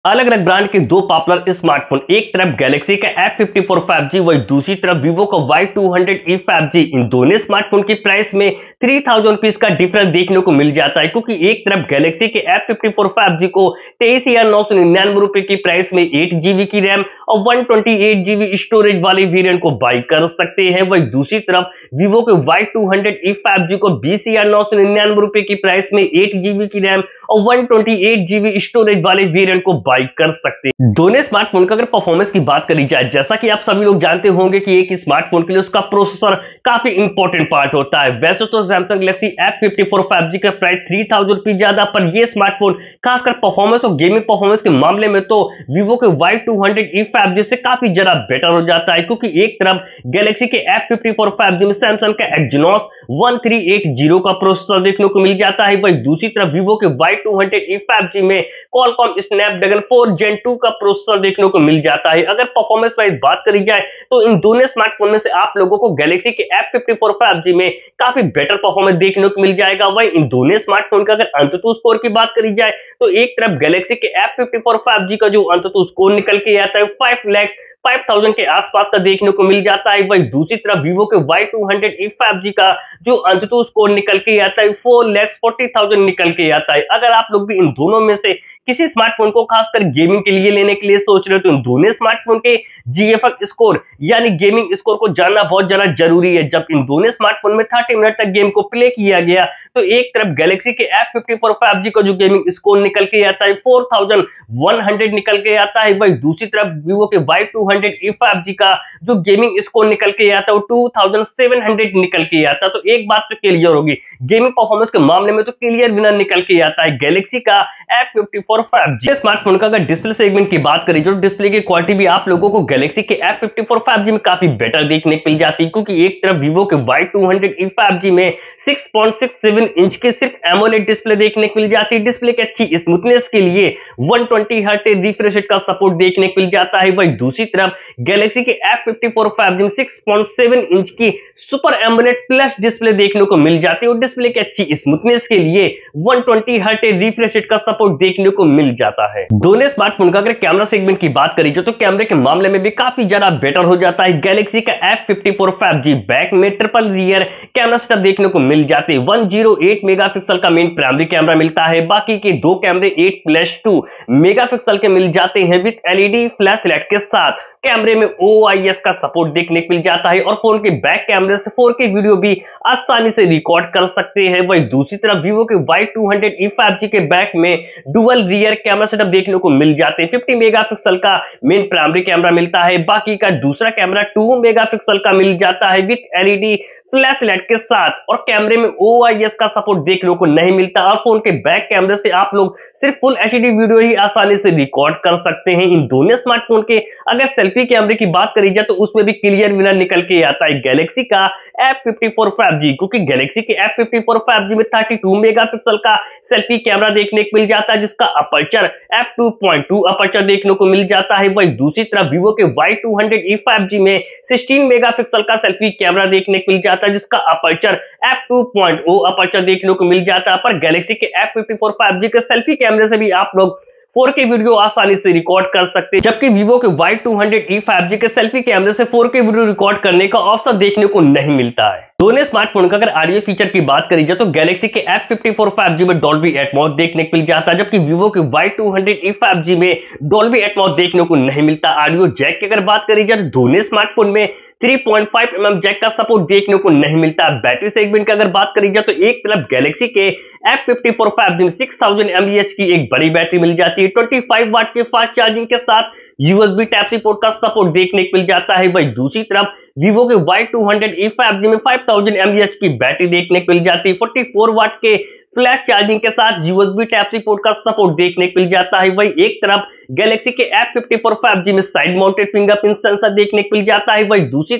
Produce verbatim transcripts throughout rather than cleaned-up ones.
अलग अलग ब्रांड के दो पॉपुलर स्मार्टफोन, एक तरफ गैलेक्सी का F fifty four five G, वही दूसरी तरफ वीवो का Y two hundred E five G. इन दोनों स्मार्टफोन की प्राइस में थ्री थाउजेंड रुपीज का डिफरेंस देखने को मिल जाता है, क्योंकि एक तरफ गैलेक्सी के F fifty four five G को तेईस हजार नौ सौ निन्यानवे रुपए की प्राइस में एट जीबी की रैम और one twenty eight GB storage वाले वेरिएंट को बाई कर सकते हैं। वही दूसरी तरफ वीवो के Y two hundred E five G को बीस हजार नौ सौ निन्यानवे रुपए की प्राइस में एट जीबी की रैम और one twenty eight GB storage वाले वेरिएंट को बाई कर सकते हैं। दोनों स्मार्टफोन का अगर परफॉर्मेंस की बात करी जाए, जैसा कि आप सभी लोग जानते होंगे कि एक स्मार्टफोन के लिए उसका प्रोसेसर काफी इंपॉर्टेंट पार्ट होता है। वैसे तो Samsung Galaxy F fifty four five G का प्राइस थ्री थाउजेंड रुपीज ज्यादा, पर ये स्मार्टफोन खासकर परफॉर्मेंस और गेमिंग परफॉर्मेंस के मामले में तो वीवो के Y two hundred E five G से काफी ज्यादा बेटर हो जाता है, क्योंकि एक तरफ गैलेक्सी के F fifty four five G में सैमसंग का Exynos one three eight zero का प्रोसेसर देखने को मिल जाता है, वही दूसरी तरफ वीवो के Y two hundred E five G में Qualcomm Snapdragon four Gen two का प्रोसेसर देखने को मिल जाता है। अगर परफॉर्मेंस वाइज बात करी जाए तो इन दोनों स्मार्टफोन में से आप लोगों को गैलेक्सी के F fifty four five G में काफी बेटर परफॉर्मेंस देखने को मिल जाएगा। वही इन दोनों स्मार्टफोन का अगर अंततः स्कोर की बात करी जाए तो एक तरफ गैलेक्सी के F fifty four five G का जो अंततः स्कोर निकल के आता है फाइव लैक्स फाइव थाउजेंड के आसपास का देखने को मिल जाता है। वही दूसरी तरफ वीवो के Y two hundred E five G का जो अंततः स्कोर निकल के आता है फोर लैक्स फोर्टी थाउजेंड निकल के आता है। अगर आप लोग भी इन दोनों में से किसी स्मार्टफोन को खासकर गेमिंग के लिए लेने के लिए सोच रहे हो तो इन दोनों स्मार्टफोन के जीएफएक्स स्कोर यानी गेमिंग स्कोर को जानना बहुत ज्यादा जरूरी है। जब इन दोनों स्मार्टफोन में थर्टी मिनट तक गेम को प्ले किया गया तो एक तरफ गैलेक्सी के F fifty four five G का जो गेमिंग स्कोर निकल के आता है फोर थाउजेंड वन हंड्रेड निकल के आता है, वही दूसरी तरफ वीवो के Y two hundred E five G का जो गेमिंग स्कोर निकल के आता है वो टू थाउजेंड सेवन हंड्रेड निकल के आता है। तो एक बात तो क्लियर होगी, गेमिंग परफॉर्मेंस के मामले में तो क्लियर विनर निकल के आता है गैलेक्सी का F fifty four five G. Smartphone का अगर डिस्प्ले सेगमेंट की बात करें, जो डिस्प्ले की क्वालिटी भी आप लोगों को गैलेक्सी के F fifty four five G में काफी बेटर देखने को मिल जाती है, क्योंकि एक तरफ वीवो के Y two hundred E five G में six point six seven inch के सिर्फ एमोलेड डिस्प्ले देखने को मिल जाती है। डिस्प्ले की अच्छी स्मूथनेस के लिए one twenty hertz refresh rate का सपोर्ट देखने को मिल जाता है। वही दूसरी तरफ गैलेक्सी के F fifty four five G में सिक्स पॉइंट सेवन इंच की सुपर एमोलेड प्लस डिस्प्ले देखने को मिल जाती है और डिस्प्ले की अच्छी स्मूथनेस के लिए one twenty hertz refresh rate का सपोर्ट देखने को मिल जाता है। दोनों स्मार्टफोन का अगर कैमरा सेगमेंट की बात करी जाए तो कैमरे के मामले में भी काफी ज्यादा बेटर हो जाता है। गैलेक्सी का F fifty four five G back में ट्रिपल रियर कैमरा सेटअप देखने को मिल जाते हैं। वन जीरो एट मेगापिक्सल का मेन प्राइमरी कैमरा मिलता है, बाकी के दो कैमरे एट प्लस टू मेगापिक्सल के मिल जाते हैं विद एलईडी फ्लैश लाइट के साथ। कैमरे में ओ आई एस का सपोर्ट देखने को मिल जाता है और फोन के बैक कैमरे से फोर के वीडियो भी आसानी से रिकॉर्ड कर सकते हैं। वही दूसरी तरफ वीवो के Y two hundred E five G के बैक में डुअल रियर कैमरा सेटअप देखने को मिल जाते हैं। फिफ्टी मेगापिक्सल का मेन प्राइमरी कैमरा मिलता है, बाकी का दूसरा कैमरा टू मेगापिक्सल का मिल जाता है विद एलईडी फ्लैश लाइट के साथ। और कैमरे में ओ आई एस का सपोर्ट देखने को नहीं मिलता और फोन के बैक कैमरे से आप लोग सिर्फ फुल एचडी वीडियो ही आसानी से रिकॉर्ड कर सकते हैं। इन दोनों स्मार्टफोन के अगर सेल्फी कैमरे की बात करी जाए तो उसमें भी क्लियर विनर निकल के आता है गैलेक्सी का F fifty four five G, क्योंकि गैलेक्सी के F fifty four five G में थर्टी टू मेगापिक्सल का सेल्फी कैमरा देखने को मिल जाता है, जिसका aperture F two point two aperture देखने को मिल जाता है। वही दूसरी तरफ वीवो के Y two hundred E five G में सिक्सटीन मेगापिक्सल का सेल्फी कैमरा देखने को मिल जाता है, जिसका aperture F two point O aperture देखने को मिल जाता है। पर गैलेक्सी के F fifty four five G के सेल्फी कैमरे से भी आप लोग फोर के वीडियो आसानी से रिकॉर्ड कर सकते हैं, जबकि वीवो के Y two hundred E five G के सेल्फी कैमरे से फोर के वीडियो रिकॉर्ड करने का ऑप्शन देखने को नहीं मिलता है। दोनों स्मार्टफोन का अगर ऑडियो फीचर की बात करी जाए तो गैलेक्सी के F fifty four five G में डॉल्बी एटमॉस देखने को मिल जाता है, जबकि वीवो के Y two hundred E five G में डॉल्बी एटमॉस देखने को नहीं मिलता। ऑडियो जैक की अगर बात करी जाए तो दोनों स्मार्टफोन में three point five M M jack का सपोर्ट देखने को नहीं मिलता। बैटरी सेगमेंट की अगर बात करी जाए तो एक तरफ गैलेक्सी के F fifty four five G में six thousand M A H की एक बड़ी बैटरी मिल जाती है, ट्वेंटी फाइव वाट के फास्ट चार्जिंग के साथ यूएसबी टाइप सी पोर्ट का सपोर्ट देखने को मिल जाता है। वही दूसरी तरफ वीवो के Y two hundred E five G में five thousand M A H की बैटरी देखने को मिल जाती है, फोर्टी फोर वाट के फ्लैश चार्जिंग के साथ यूएसबी टाइप सी पोर्ट का सपोर्ट देखने को मिल जाता है। वही एक तरफ गैलेक्सी के F fifty four five G में साइड माउंटेड फिंगरप्रिंट सेंसर देखने को मिल जाता है, वही दूसरी तरफ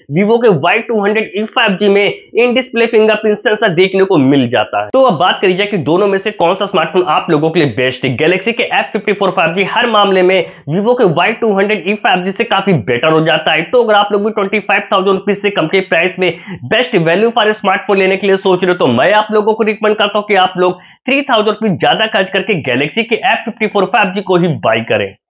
Vivo के Y two hundred E five G में इन डिस्प्ले फिंगरप्रिंट सेंसर देखने को मिल जाता है। तो अब बात करी जाए कि दोनों में से कौन सा स्मार्टफोन आप लोगों के लिए बेस्ट है। गैलेक्सी के F fifty four five G हर मामले में Vivo के Y two hundred E five G से काफी बेटर हो जाता है। तो अगर आप लोग भी ट्वेंटी फाइव थाउजेंड रुपीज से कम के प्राइस में बेस्ट वैल्यू फॉर स्मार्टफोन लेने के लिए सोच रहे हो, तो मैं आप लोगों को रिकमेंड करता हूं कि आप लोग थ्री थाउजेंड रुपीज ज्यादा खर्च करके गैलेक्सी के F fifty four five G को ही बाय करें।